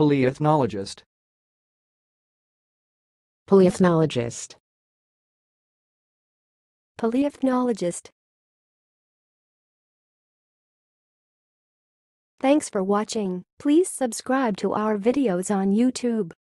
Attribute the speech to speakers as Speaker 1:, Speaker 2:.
Speaker 1: Palaeethnologist.
Speaker 2: Palaeethnologist.
Speaker 3: Palaeethnologist. Thanks for watching. Please subscribe to our videos on YouTube.